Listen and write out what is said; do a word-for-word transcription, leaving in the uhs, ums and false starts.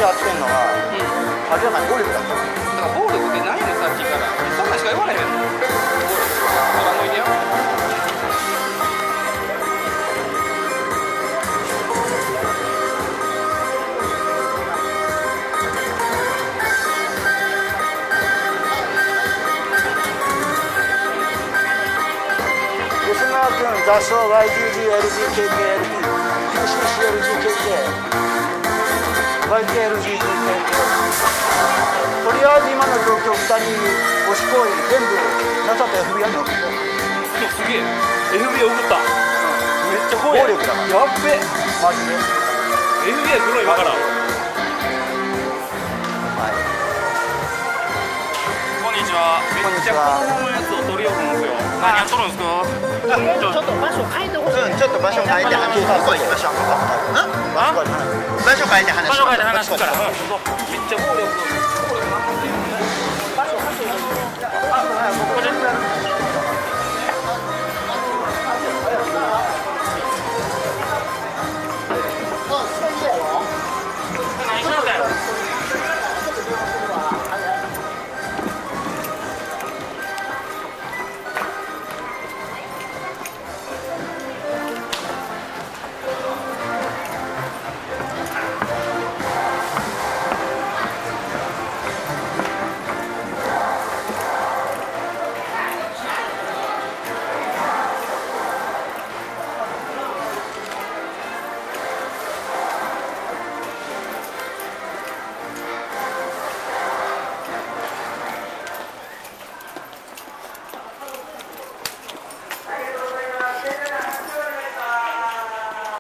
やってんのは、明らかに暴力だった。 だから暴力って何やねんさっきから。そんなんしか言われへんの。暴力から抜いてよ。 吉川君、雑草 ワイジージーエルジーケーケーエルピー、ピーシーシーエルジーケーケー、ワイケーエルジーケーケー、とりあえず今の状況、ふたり押し行為、全部、なさと エフビーアイ に送って。 すげえ、エフビーアイ 送った。めっちゃ怖い。 暴力だから。 やっべ。 マジで。 エフビーアイ 来るの今から。はい。こんにちは。めっちゃ子供のやつを取り寄るんですよ。何やっとるんですか。 ちょっと場所変えてほしい。 うん、ちょっと場所変えて話す。ここ行きましょう。場所変えて話す。 場所変えて話すから。めっちゃ暴力。